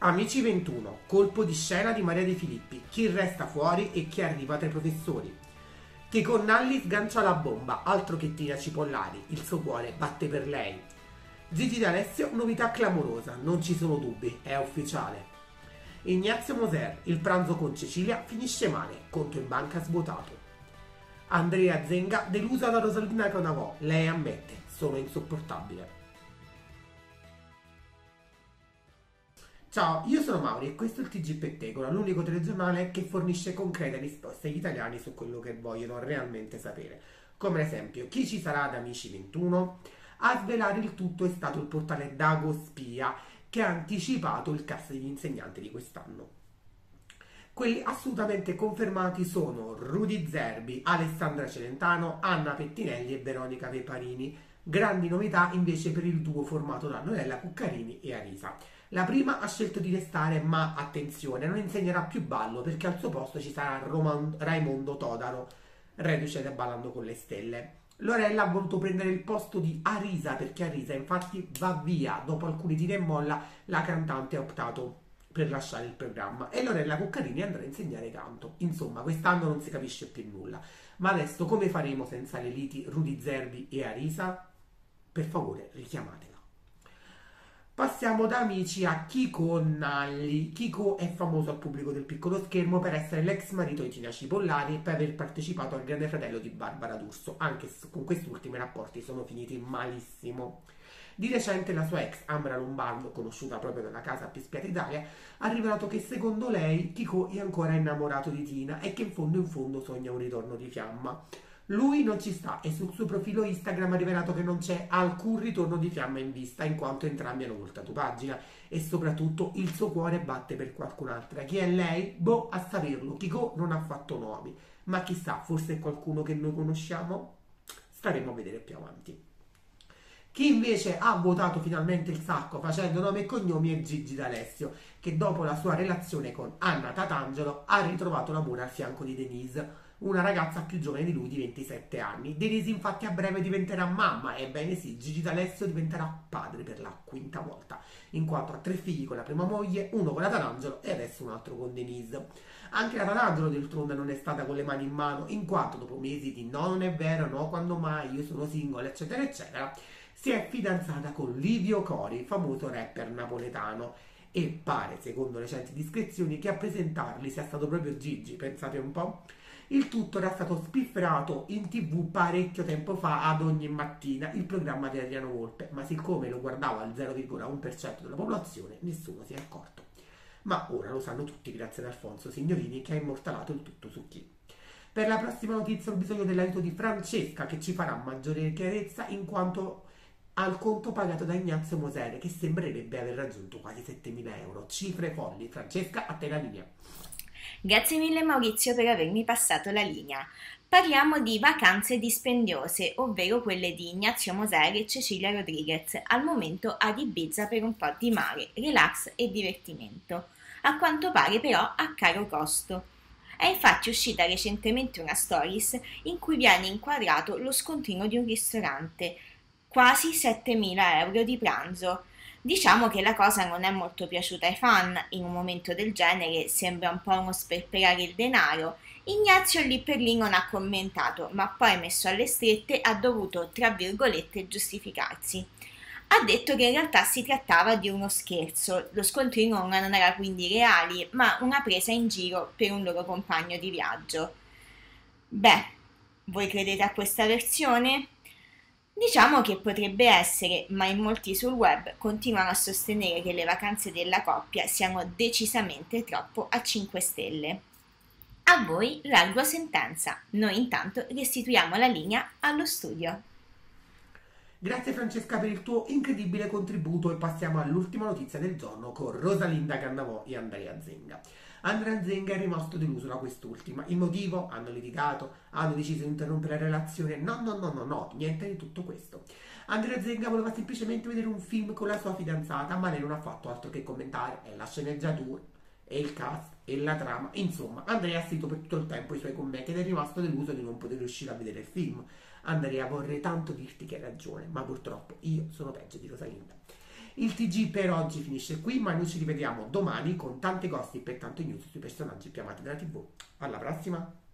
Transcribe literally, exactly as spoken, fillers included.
Amici ventuno, colpo di scena di Maria De Filippi, chi resta fuori e chi arriva tra i professori. Che con Nalli sgancia la bomba, altro che tira cipollari, il suo cuore batte per lei. Gigi D'Alessio, novità clamorosa, non ci sono dubbi, è ufficiale. Ignazio Moser, il pranzo con Cecilia finisce male, conto in banca svuotato. Andrea Zenga, delusa da Rosalina Conavò, lei ammette, sono insopportabile. Ciao, io sono Mauri e questo è il T G Pettegola, l'unico telegiornale che fornisce concrete risposte agli italiani su quello che vogliono realmente sapere. Come ad esempio, chi ci sarà ad Amici ventuno? A svelare il tutto è stato il portale Dagospia, che ha anticipato il cast degli insegnanti di quest'anno. Quelli assolutamente confermati sono Rudy Zerbi, Alessandra Celentano, Anna Pettinelli e Veronica Peparini. Grandi novità invece per il duo formato da Noella Cuccarini e Arisa. La prima ha scelto di restare, ma attenzione, non insegnerà più ballo perché al suo posto ci sarà Roman- Raimondo Todaro, reduce da Ballando con le Stelle. Lorella ha voluto prendere il posto di Arisa perché Arisa infatti va via. Dopo alcuni tiri e molla la cantante ha optato per lasciare il programma e Lorella Cuccarini andrà a insegnare canto. Insomma, quest'anno non si capisce più nulla. Ma adesso come faremo senza le liti Rudy Zerbi e Arisa? Per favore, richiamatela. Passiamo da Amici a Chico Nalli. Chico è famoso al pubblico del piccolo schermo per essere l'ex marito di Tina Cipollari e per aver partecipato al Grande Fratello di Barbara D'Urso, anche se con quest'ultimi rapporti sono finiti malissimo. Di recente la sua ex Ambra Lombardo, conosciuta proprio dalla casa più spiata d'Italia, ha rivelato che secondo lei Chico è ancora innamorato di Tina e che in fondo in fondo sogna un ritorno di fiamma. Lui non ci sta e sul suo profilo Instagram ha rivelato che non c'è alcun ritorno di fiamma in vista in quanto entrambi hanno voltato pagina e soprattutto il suo cuore batte per qualcun'altra. Chi è lei? Boh, a saperlo. Chico non ha fatto nomi, ma chissà, forse è qualcuno che noi conosciamo? Staremo a vedere più avanti. Chi invece ha votato finalmente il sacco facendo nome e cognomi è Gigi D'Alessio, che dopo la sua relazione con Anna Tatangelo ha ritrovato l'amore al fianco di Denise, una ragazza più giovane di lui di ventisette anni. Denise infatti a breve diventerà mamma, ebbene sì, Gigi D'Alessio diventerà padre per la quinta volta, in quanto ha tre figli con la prima moglie, uno con la Tatangelo e adesso un altro con Denise. Anche la Tatangelo d'altronde non è stata con le mani in mano, in quanto dopo mesi di no, non è vero, no, quando mai, io sono single, eccetera, eccetera, si è fidanzata con Livio Cori, famoso rapper napoletano, e pare, secondo recenti descrizioni, che a presentarli sia stato proprio Gigi, pensate un po'. Il tutto era stato spifferato in tv parecchio tempo fa ad Ogni Mattina, il programma di Adriano Volpe, ma siccome lo guardava al zero virgola uno per cento della popolazione, nessuno si è accorto. Ma ora lo sanno tutti grazie ad Alfonso Signorini che ha immortalato il tutto su Chi. Per la prossima notizia ho bisogno dell'aiuto di Francesca che ci farà maggiore chiarezza in quanto al conto pagato da Ignazio Moser che sembrerebbe aver raggiunto quasi settemila euro. Cifre folli. Francesca, a te la linea. Grazie mille Maurizio per avermi passato la linea. Parliamo di vacanze dispendiose, ovvero quelle di Ignazio Moser e Cecilia Rodriguez, al momento ad Ibiza per un po' di mare, relax e divertimento. A quanto pare però a caro costo. È infatti uscita recentemente una stories in cui viene inquadrato lo scontrino di un ristorante, quasi settemila euro di pranzo. Diciamo che la cosa non è molto piaciuta ai fan, in un momento del genere sembra un po' uno sperperare il denaro. Ignazio lì per lì non ha commentato, ma poi messo alle strette ha dovuto, tra virgolette, giustificarsi. Ha detto che in realtà si trattava di uno scherzo, lo scontrino non era quindi reale, ma una presa in giro per un loro compagno di viaggio. Beh, voi credete a questa versione? Diciamo che potrebbe essere, ma in molti sul web continuano a sostenere che le vacanze della coppia siano decisamente troppo a cinque stelle. A voi largo sentenza, noi intanto restituiamo la linea allo studio. Grazie Francesca per il tuo incredibile contributo e passiamo all'ultima notizia del giorno con Rosalinda Cannavò e Andrea Zenga. Andrea Zenga è rimasto deluso da quest'ultima. Il motivo? Hanno litigato, hanno deciso di interrompere la relazione. No, no, no, no, no, niente di tutto questo. Andrea Zenga voleva semplicemente vedere un film con la sua fidanzata, ma lei non ha fatto altro che commentare. È la sceneggiatura, è il cast, è la trama. Insomma, Andrea ha scritto per tutto il tempo i suoi commenti ed è rimasto deluso di non poter riuscire a vedere il film. Andrea, vorrei tanto dirti che hai ragione, ma purtroppo io sono peggio di Rosalinda. Il T G per oggi finisce qui, ma noi ci rivediamo domani con tante gossip e tante news sui personaggi più amati della tivù. Alla prossima!